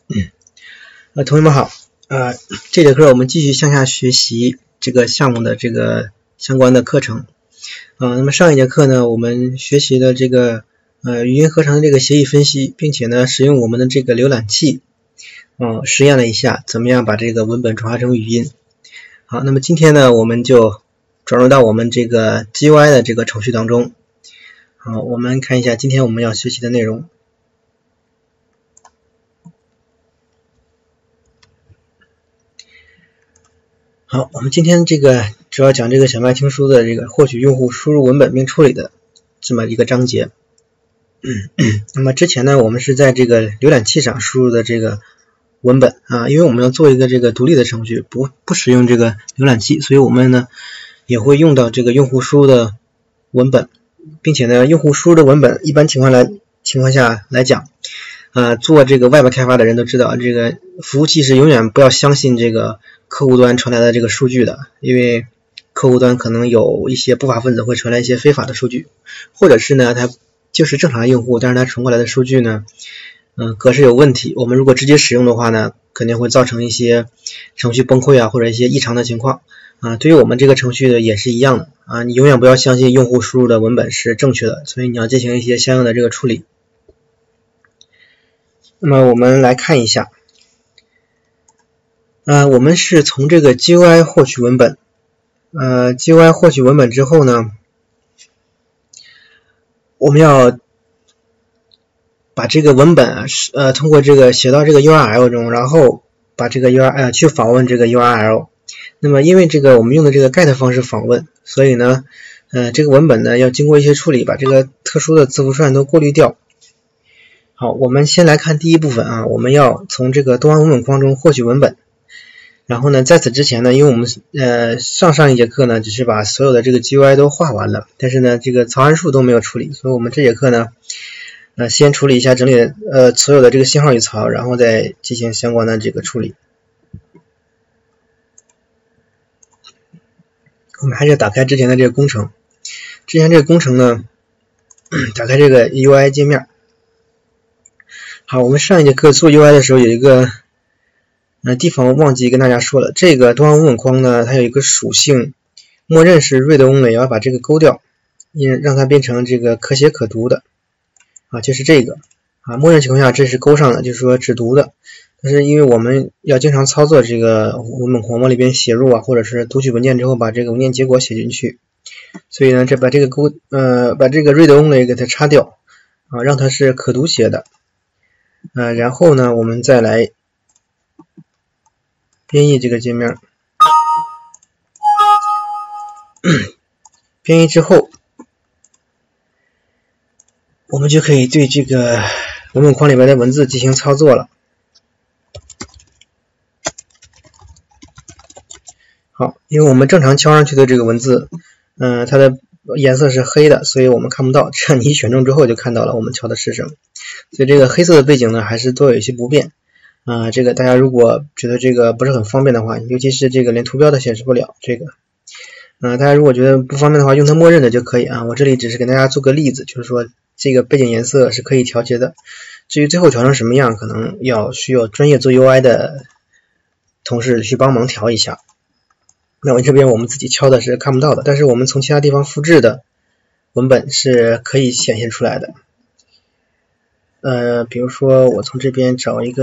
同学们好，这节课我们继续向下学习这个项目的这个相关的课程。那么上一节课呢，我们学习了这个语音合成的这个协议分析，并且呢，使用我们的这个浏览器，实验了一下怎么样把这个文本转化成语音。好，那么今天呢，我们就转入到我们这个 GUI 的这个程序当中。好，我们看一下今天我们要学习的内容。好，我们今天这个主要讲这个小麦听书的这个获取用户输入文本并处理的这么一个章节。那么之前呢，我们是在这个浏览器上输入的这个文本因为我们要做一个这个独立的程序，不使用这个浏览器，所以我们呢也会用到这个用户输入的文本，并且呢，用户输入的文本一般情况下来讲，做这个外部开发的人都知道，这个服务器是永远不要相信这个客户端传来的这个数据的，因为客户端可能有一些不法分子会传来一些非法的数据，或者是呢，它就是正常的用户，但是它传过来的数据呢，格式有问题，我们如果直接使用的话呢，肯定会造成一些程序崩溃或者一些异常的情况对于我们这个程序的也是一样的你永远不要相信用户输入的文本是正确的，所以你要进行一些相应的这个处理。那么我们来看一下，我们是从这个 GUI 获取文本，GUI 获取文本之后呢，我们要把这个文本通过这个写到这个 URL 中，然后把这个 URL 去访问这个 URL。那么因为这个我们用的这个 GET 方式访问，所以呢这个文本呢要经过一些处理，把这个特殊的字符串都过滤掉。好，我们先来看第一部分我们要从这个多行文本框中获取文本。然后呢，在此之前呢，因为我们上一节课呢只是把所有的这个 GUI 都画完了，但是呢这个槽函数都没有处理，所以我们这节课呢先处理一下整理所有的这个信号与槽，然后再进行相关的这个处理。我们还是打开之前的这个工程，之前这个工程呢打开这个 UI 界面。好，我们上一节课做 UI 的时候有一个地方忘记跟大家说了，这个多行文本框呢它有一个属性，默认是 read only， 要把这个勾掉，让它变成这个可写可读的就是这个默认情况下这是勾上的，就是说只读的。但是因为我们要经常操作这个文本框往里边写入或者是读取文件之后把这个文件结果写进去，所以呢把这个把这个 read only 给它擦掉让它是可读写的然后呢我们再来编译这个界面。编译之后我们就可以对这个文本框里面的文字进行操作了。好，因为我们正常敲上去的这个文字它的颜色是黑的，所以我们看不到，这样你一选中之后就看到了我们敲的是什么。所以这个黑色的背景呢还是多有一些不便这个大家如果觉得这个不是很方便的话，尤其是这个连图标都显示不了这个大家如果觉得不方便的话，用它默认的就可以我这里只是给大家做个例子，就是说这个背景颜色是可以调节的。至于最后调成什么样，可能需要专业做 UI 的同事去帮忙调一下。那我这边我们自己敲的是看不到的，但是我们从其他地方复制的文本是可以显现出来的。比如说我从这边找一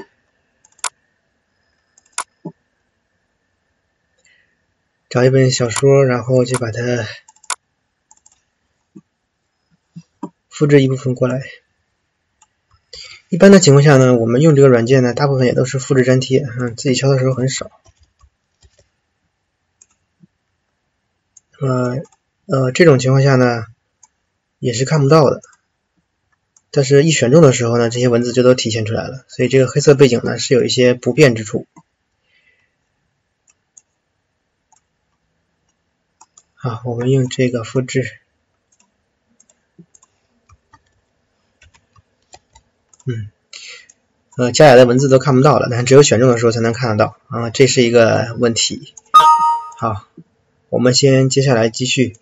本小说，然后就把它复制一部分过来。一般的情况下呢，我们用这个软件呢，大部分也都是复制粘贴自己敲的时候很少。这种情况下呢也是看不到的，但是一选中的时候呢，这些文字就都体现出来了，所以这个黑色背景呢是有一些不便之处。好，我们用这个复制加载的文字都看不到了，但只有选中的时候才能看得到这是一个问题。好，我们接下来继续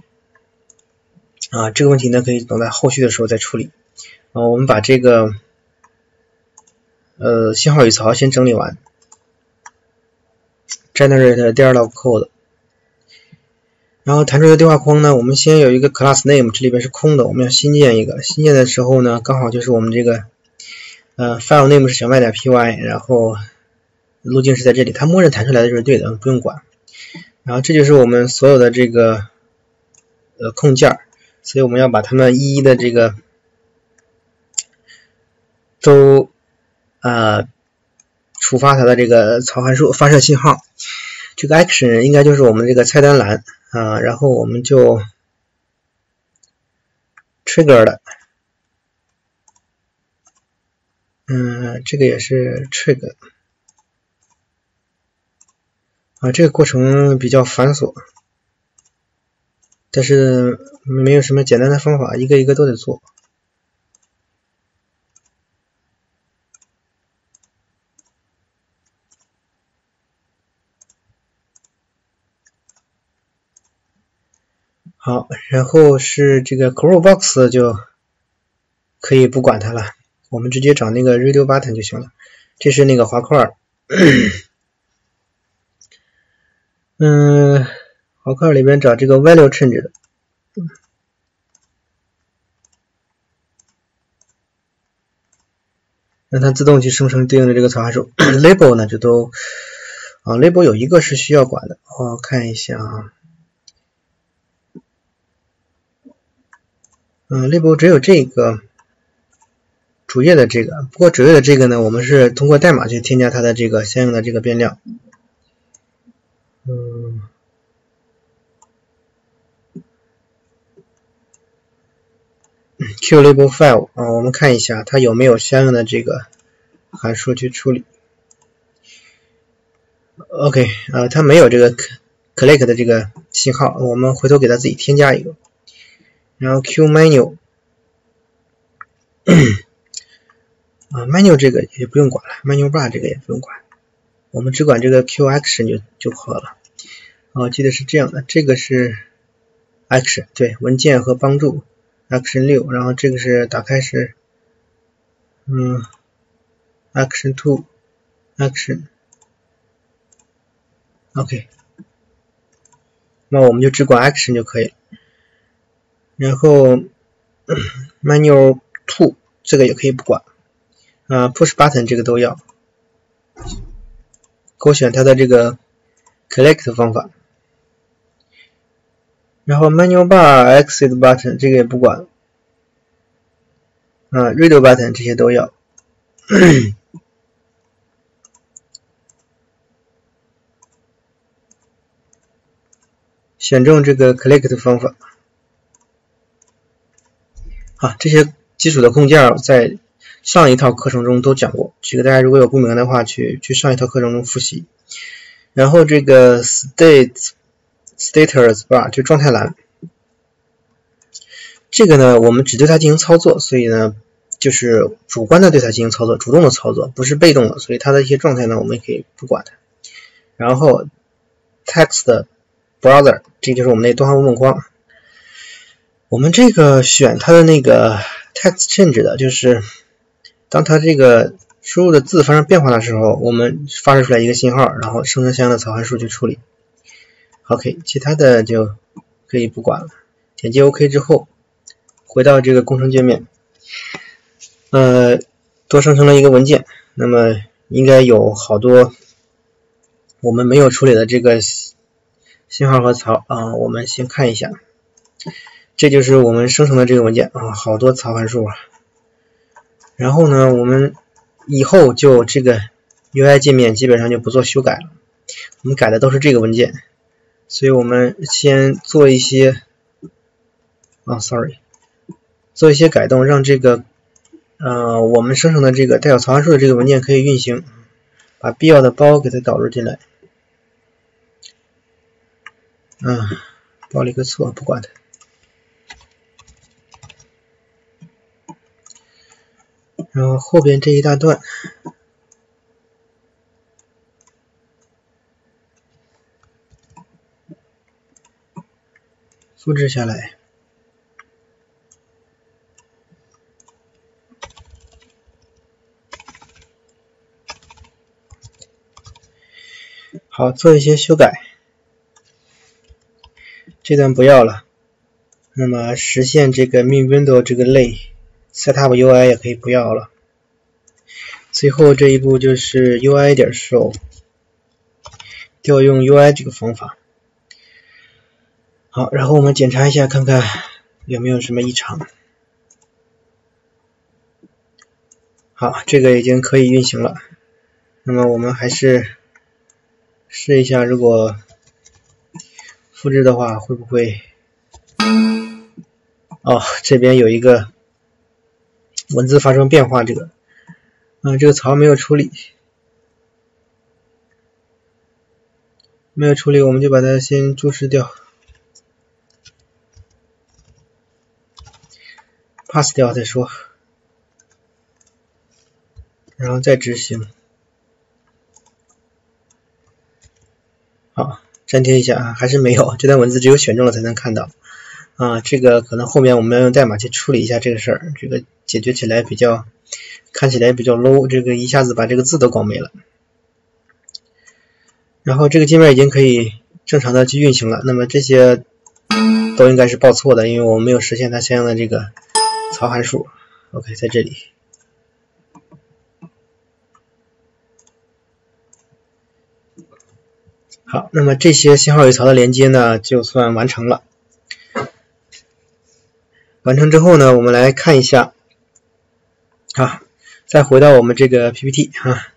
这个问题呢可以等在后续的时候再处理我们把这个信号语槽先整理完 ，generate 第二道 code， 然后弹出的对话框呢，我们先有一个 class name， 这里边是空的，我们要新建一个，新建的时候呢，刚好就是我们这个file name 是小麦点 py， 然后路径是在这里，它默认弹出来的就是对的，不用管。然后这就是我们所有的这个控件，所以我们要把它们一一的这个都触发它的这个槽函数发射信号。这个 action 应该就是我们这个菜单栏然后我们就 trigger 了，这个也是 trigger 这个过程比较繁琐，但是没有什么简单的方法，一个一个都得做。好，然后是这个 call box 就可以不管它了，我们直接找那个 radio button 就行了。这是那个滑块滑块里边找这个 value change 的，让它自动去生成对应的这个槽函数。label 呢就都label 有一个是需要管的，我看一下label 只有这个主页的这个，不过主页的这个呢，我们是通过代码去添加它的这个相应的这个变量。QLabel file 我们看一下它有没有相应的这个函数去处理。OK 它没有这个 click 的这个信号，我们回头给它自己添加一个。然后 QMenu menu 这个也不用管了 ，menu bar 这个也不用管，我们只管这个 QAction 就好了。记得是这样的，这个是 action， 对，文件和帮助 action 6，然后这个是打开是action 2 action OK， 那我们就只管 action 就可以了。然后menu 2这个也可以不管push button 这个都要，勾选它的这个 collect 方法。然后 menu bar exit button 这个也不管radio button 这些都要。选中这个 collect 方法。这些基础的控件在上一套课程中都讲过，这个大家如果有不明的话，去上一套课程中复习。然后这个 status bar 就状态栏，这个呢我们只对它进行操作，所以呢就是主观的对它进行操作，主动的操作，不是被动的，所以它的一些状态呢我们可以不管它。然后 text browser 这就是我们那多行文本框，我们这个选它的那个 text change 的，就是当它这个输入的字发生变化的时候，我们发射出来一个信号，然后生成相应的槽函数去处理。OK， 其他的就可以不管了。点击 OK 之后，回到这个工程界面，多生成了一个文件，那么应该有好多我们没有处理的这个信号和槽我们先看一下。这就是我们生成的这个文件好多槽函数然后呢，我们以后就这个 UI 界面基本上就不做修改了，我们改的都是这个文件，所以我们先做一些做一些改动，让这个我们生成的这个带有槽函数的这个文件可以运行，把必要的包给它导入进来。报了一个错，不管它。然后后边这一大段复制下来， 好，做一些修改，这段不要了。那么实现这个 min window 这个类 setup UI 也可以不要了。最后这一步就是 UI 点 show 调用 UI 这个方法。好，然后我们检查一下，看看有没有什么异常。好，这个已经可以运行了。那么我们还是试一下，如果复制的话会不会？哦，这边有一个文字发生变化，这个槽没有处理，我们就把它先注释掉 ，pass 掉再说，然后再执行。好，粘贴一下啊，还是没有，这段文字只有选中了才能看到。这个可能后面我们要用代码去处理一下这个事儿，这个解决起来看起来比较 low， 这个一下子把这个字都搞没了。然后这个界面已经可以正常的去运行了，那么这些都应该是报错的，因为我们没有实现它相应的这个槽函数。OK， 在这里。好，那么这些信号与槽的连接呢，就算完成了。完成之后呢，我们来看一下，再回到我们这个 PPT